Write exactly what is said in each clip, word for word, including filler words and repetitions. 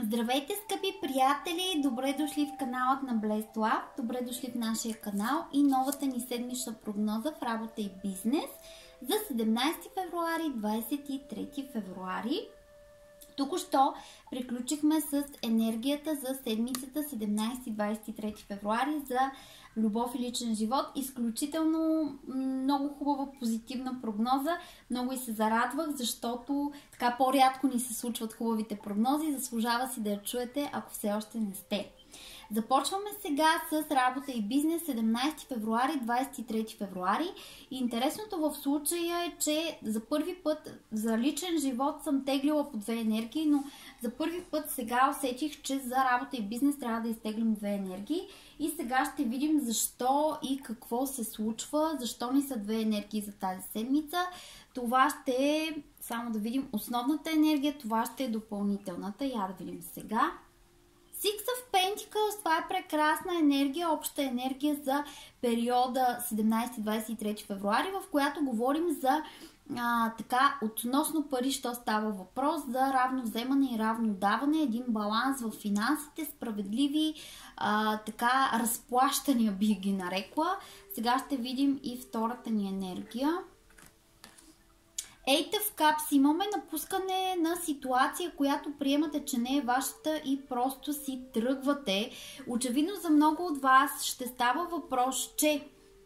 Здравейте, скъпи приятели! Добре дошли в каналът на Blessed Love. Добре дошли в нашия канал и новата ни седмична прогноза в работа и бизнес за седемнайсети февруари, двайсет и трети февруари. Току-що приключихме с енергията за седмицата седемнайсети двайсет и трети февруари за любов и личен живот. Изключително много хубава позитивна прогноза. Много и се зарадвах, защото така по-рядко ни се случват хубавите прогнози. Заслужава си да я чуете, ако все още не сте. Започваме сега с работа и бизнес седемнайсети февруари, двайсет и трети февруари. И интересното в случая е, че за първи път за личен живот съм теглила по две енергии, но за първи път сега усетих, че за работа и бизнес трябва да изтеглим две енергии. И сега ще видим защо и какво се случва, защо ни са две енергии за тази седмица. Това ще е, само да видим, основната енергия, това ще е допълнителната. Я да видим сега. Six of Pentacles, това е прекрасна енергия, обща енергия за периода седемнайсети двайсет и трети февруари, в която говорим за а, така, относно пари, що става въпрос, за равно вземане и равно даване, един баланс в финансите, справедливи а, така, разплащания бих ги нарекла. Сега ще видим и втората ни енергия. Eight of Cups, имаме напускане на ситуация, която приемате, че не е вашата и просто си тръгвате. Очевидно за много от вас ще става въпрос, че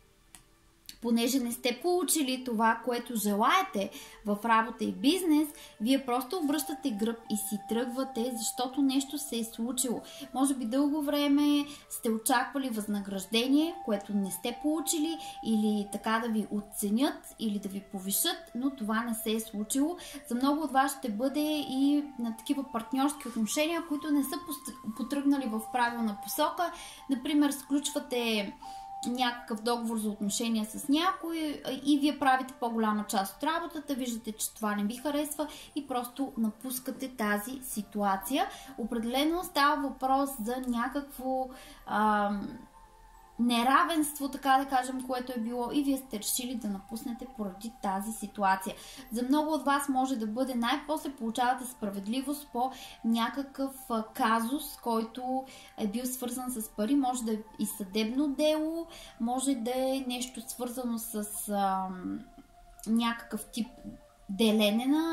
понеже не сте получили това, което желаете в работа и бизнес, вие просто обръщате гръб и си тръгвате, защото нещо се е случило. Може би дълго време сте очаквали възнаграждение, което не сте получили, или така да ви оценят, или да ви повишат, но това не се е случило. За много от вас ще бъде и на такива партньорски отношения, които не са потръгнали в правилна посока. Например, сключвате някакъв договор за отношения с някой и вие правите по-голяма част от работата, виждате, че това не ви харесва и просто напускате тази ситуация. Определено става въпрос за някакво а, неравенство, така да кажем, което е било и вие сте решили да напуснете поради тази ситуация. За много от вас може да бъде най-после получавате справедливост по някакъв казус, който е бил свързан с пари. Може да е и съдебно дело, може да е нещо свързано с а, някакъв тип делене на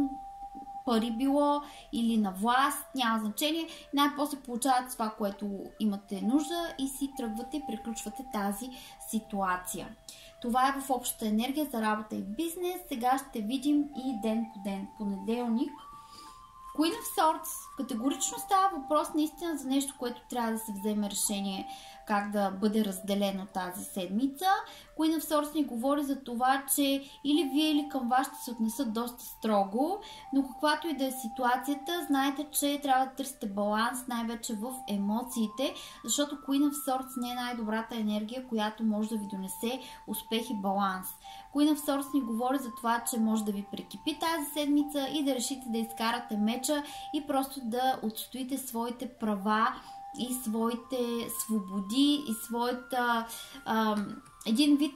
пари било или на власт, няма значение. Най-после получавате това, което имате нужда и си тръгвате и приключвате тази ситуация. Това е в общата енергия за работа и бизнес. Сега ще видим и ден по ден. Понеделник. Queen of Swords. Категорично става въпрос наистина за нещо, което трябва да се вземе решение как да бъде разделено тази седмица. Queen of Swords ни говори за това, че или вие, или към вас ще се отнесат доста строго, но каквато и да е ситуацията, знаете, че трябва да търсите баланс най-вече в емоциите, защото Queen of Swords не е най-добрата енергия, която може да ви донесе успех и баланс. Queen of Swords ни говори за това, че може да ви прекипи тази седмица и да решите да изкарате меча и просто да отстоите своите права и своите свободи и своята а, един вид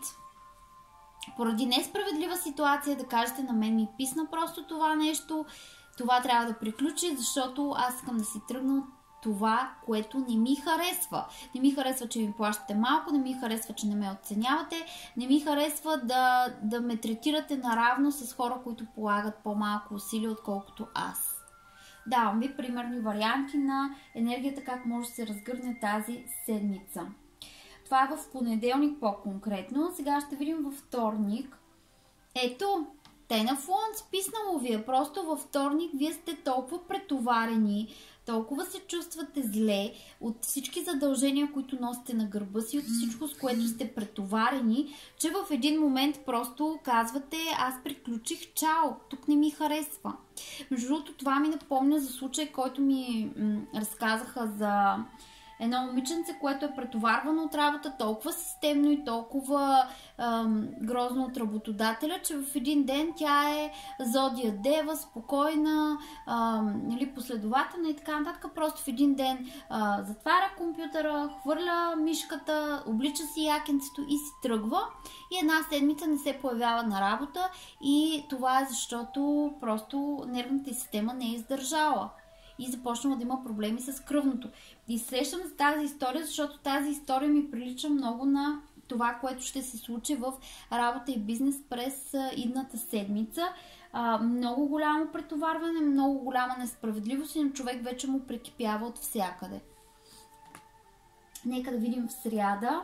поради несправедлива ситуация да кажете на мен ми писна просто това нещо, това трябва да приключи, защото аз искам да си тръгна от това, което не ми харесва. Не ми харесва, че ми плащате малко, не ми харесва, че не ме оценявате, не ми харесва да, да ме третирате наравно с хора, които полагат по-малко усилия, отколкото аз. Давам ви примерни варианти на енергията, как може да се разгърне тази седмица. Това е в понеделник по-конкретно. Сега ще видим във вторник. Ето, Ten of Wands, писнало ви е. Просто във вторник вие сте толкова претоварени, толкова се чувствате зле от всички задължения, които носите на гърба си, от всичко, с което сте претоварени, че в един момент просто казвате: аз приключих, чао, тук не ми харесва. Между другото, това ми напомня за случай, който ми разказаха за едно момиченце, което е претоварвано от работа толкова системно и толкова ем, грозно от работодателя, че в един ден тя е зодия дева, спокойна, ем, нали, последователна и така нататък. Просто в един ден е, затваря компютъра, хвърля мишката, облича си якенцето и си тръгва. И една седмица не се появява на работа и това е защото просто нервната система не е издържала. и започнала да има проблеми с кръвното. И срещам за тази история, защото тази история ми прилича много на това, което ще се случи в работа и бизнес през идната седмица. А, много голямо претоварване, много голяма несправедливост и на човек вече му прекипява от всякъде. Нека да видим в сряда.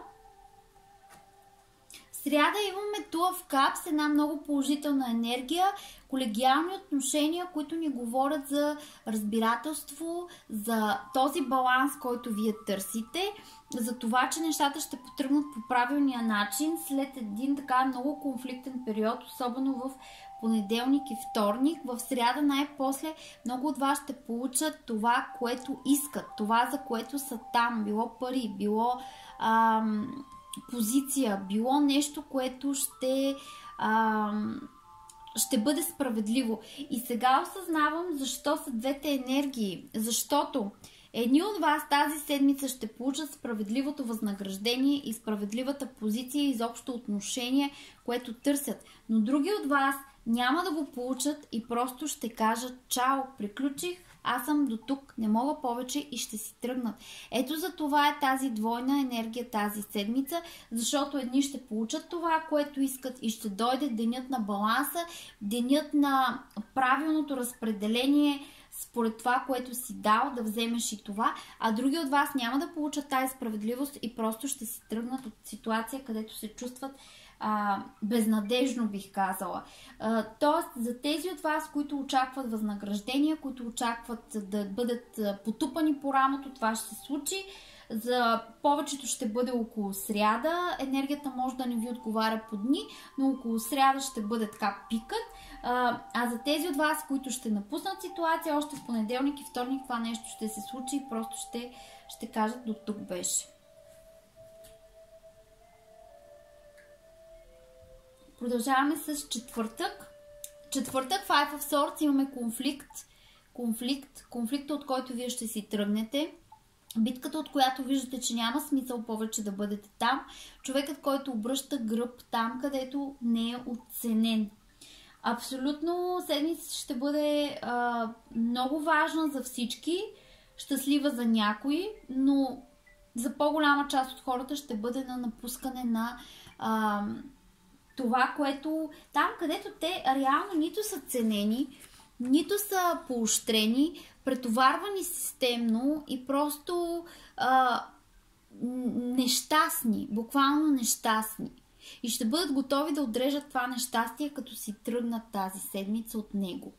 В сряда имаме Two of Cups, една много положителна енергия, колегиални отношения, които ни говорят за разбирателство, за този баланс, който вие търсите, за това, че нещата ще потръгнат по правилния начин след един така много конфликтен период, особено в понеделник и вторник. В сряда най-после много от вас ще получат това, което искат, това, за което са там, било пари, било ам, позиция, било нещо, което ще, ам, ще бъде справедливо. И сега осъзнавам защо са двете енергии, защото едни от вас тази седмица ще получат справедливото възнаграждение и справедливата позиция и изобщо отношение, което търсят. Но други от вас няма да го получат и просто ще кажат: чао, приключих, аз съм до тук, не мога повече и ще си тръгнат. Ето за това е тази двойна енергия тази седмица, защото едни ще получат това, което искат и ще дойде денят на баланса, денят на правилното разпределение според това, което си дал, да вземеш и това, а други от вас няма да получат тази справедливост и просто ще си тръгнат от ситуация, където се чувстват а, безнадежно, бих казала. А, тоест, за тези от вас, които очакват възнаграждения, които очакват да бъдат потупани по рамото, това ще се случи. За повечето ще бъде около сряда. Енергията може да не ви отговаря по дни, но около сряда ще бъде така пикът. А, а за тези от вас, които ще напуснат ситуация, още в понеделник и вторник това нещо ще се случи и просто ще, ще кажат: до тук беше. Продължаваме с четвъртък. Четвъртък, Five of Swords, имаме конфликт. Конфликт, конфликта, от който вие ще си тръгнете. Битката, от която виждате, че няма смисъл повече да бъдете там. Човекът, който обръща гръб там, където не е оценен. Абсолютно седмица ще бъде а, много важна за всички, щастлива за някои, но за по-голяма част от хората ще бъде на напускане на а, това, което там, където те реално нито са ценени, нито са поощрени, претоварвани системно и просто а, нещастни, буквално нещастни. И ще бъдат готови да отрежат това нещастие, като си тръгнат тази седмица от него.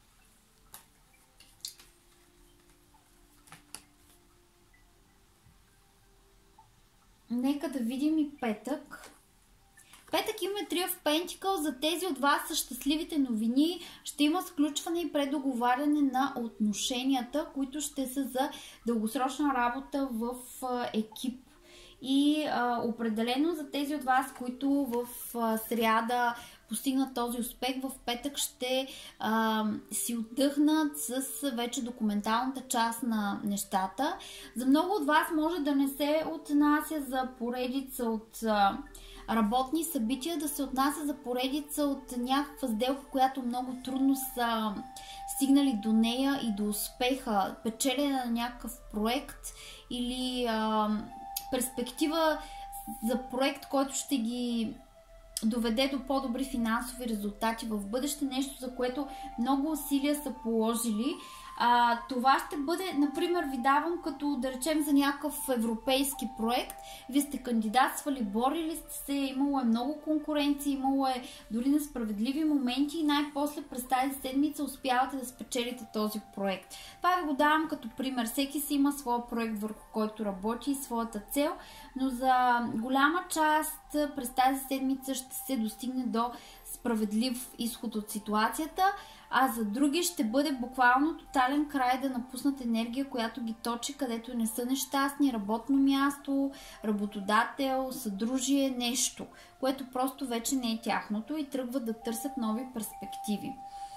Нека да видим и петък. Петък имаме Three of Pentacles. За тези от вас са щастливите новини. Ще има сключване и предоговаряне на отношенията, които ще са за дългосрочна работа в екип. И а, определено за тези от вас, които в а, сряда постигнат този успех, в петък ще а, си отдъхнат с вече документалната част на нещата. За много от вас може да не се отнася за поредица от а, работни събития, да се отнася за поредица от някаква сделка, която много трудно са стигнали до нея и до успеха, печелене на някакъв проект или а, перспектива за проект, който ще ги доведе до по-добри финансови резултати в бъдеще, нещо, за което много усилия са положили. А, това ще бъде, например, ви давам като, да речем, за някакъв европейски проект. Вие сте кандидатствали, борили сте се, имало е много конкуренция, имало е дори несправедливи моменти и най-после през тази седмица успявате да спечелите този проект. Това ви го давам като пример. Всеки си има своя проект, върху който работи и своята цел, но за голяма част през тази седмица ще се достигне до справедлив изход от ситуацията, а за други ще бъде буквално тотален край да напуснат енергия, която ги точи, където не са нещастни, работно място, работодател, съдружие, нещо, което просто вече не е тяхното и тръгват да търсят нови перспективи.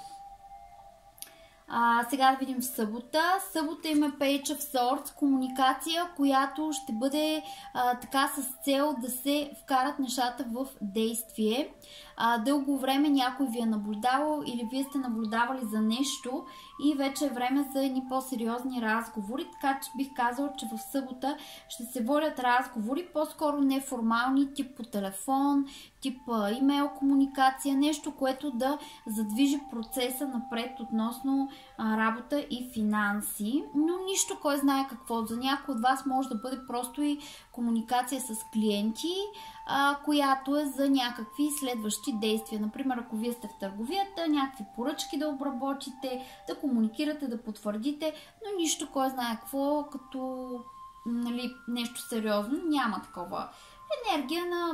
А, сега да видим в събота. Събота има Page of Swords, комуникация, която ще бъде а, така с цел да се вкарат нещата в действие. А, дълго време някой ви е наблюдавал или вие сте наблюдавали за нещо и вече е време за едни по-сериозни разговори, така че бих казала, че в събота ще се водят разговори, по-скоро неформални, тип по телефон, тип имейл комуникация, нещо, което да задвижи процеса напред относно а, работа и финанси, но нищо кой знае какво. За някой от вас може да бъде просто и комуникация с клиенти, а, която е за някакви следващи действия. Например, ако вие сте в търговията, някакви поръчки да обработите, да комуникирате, да потвърдите, но нищо кой знае какво, като нали, нещо сериозно, няма такова енергия на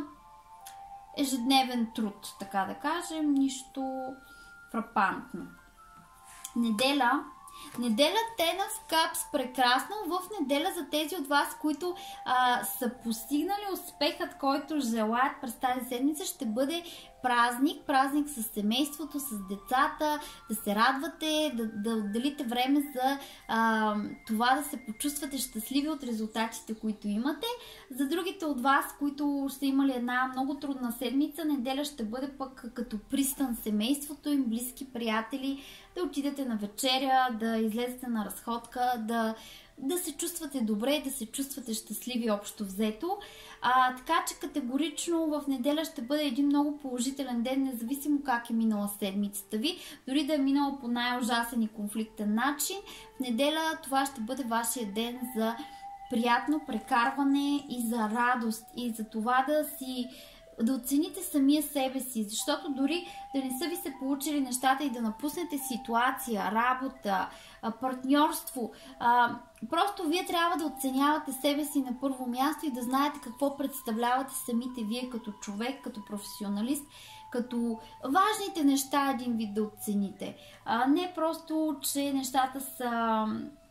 ежедневен труд, така да кажем, нищо фрапантно. Неделя. Неделя Ten of Cups, прекрасно. В неделя за тези от вас, които а, са постигнали успехът, който желаят през тази седмица, ще бъде празник, празник с семейството, с децата, да се радвате, да, да отделите време за а, това да се почувствате щастливи от резултатите, които имате. За другите от вас, които са имали една много трудна седмица, неделя ще бъде пък като пристан семейството им, близки приятели, да отидете на вечеря, да излезете на разходка, да, да се чувствате добре, да се чувствате щастливи общо взето. А, така че категорично в неделя ще бъде един много положителен ден, независимо как е минала седмицата ви. Дори да е минала по най-ужасен и конфликтен начин, в неделя това ще бъде вашия ден за приятно прекарване и за радост и за това да си да оцените самия себе си, защото дори да не са ви се получили нещата и да напуснете ситуация, работа, партньорство, просто вие трябва да оценявате себе си на първо място и да знаете какво представлявате самите вие като човек, като професионалист, като важните неща един вид да оцените. Не просто, че нещата са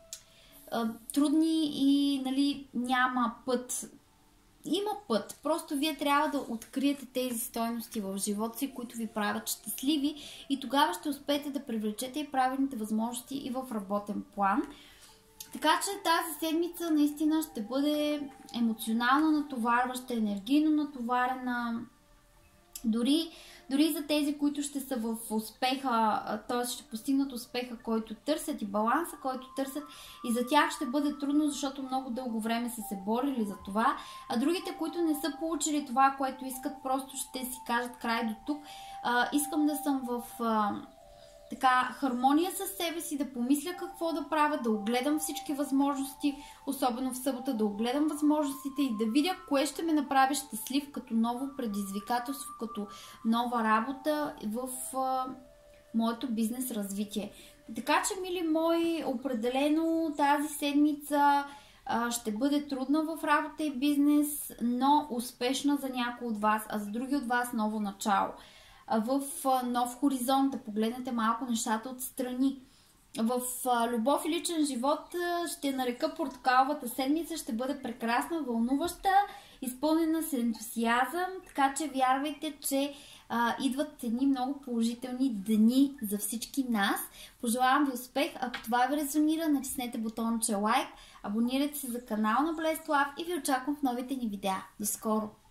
трудни и нали, няма път. Има път. Просто вие трябва да откриете тези стойности в живота си, които ви правят щастливи и тогава ще успеете да привлечете и правилните възможности и в работен план. Така че тази седмица наистина ще бъде емоционално натоварваща, енергийно натоварена. Дори, дори за тези, които ще са в успеха, т.е. ще постигнат успеха, който търсят и баланса, който търсят, и за тях ще бъде трудно, защото много дълго време са се борили за това, а другите, които не са получили това, което искат, просто ще си кажат край до тук. А, искам да съм в а, така хармония с себе си, да помисля какво да правя, да огледам всички възможности, особено в събота, да огледам възможностите и да видя кое ще ме направи щастлив като ново предизвикателство, като нова работа в а, моето бизнес развитие. Така че, мили мои, определено тази седмица а, ще бъде трудна в работа и бизнес, но успешна за някои от вас, а за други от вас ново начало. В нов хоризонт, да погледнете малко нещата отстрани. В любов и личен живот ще нарека портокаловата седмица, ще бъде прекрасна, вълнуваща, изпълнена с ентусиазъм, така че вярвайте, че а, идват едни много положителни дни за всички нас. Пожелавам ви успех, ако това ви резонира, натиснете бутонче лайк, абонирайте се за канал на Blessed Love и ви очаквам в новите ни видеа. До скоро!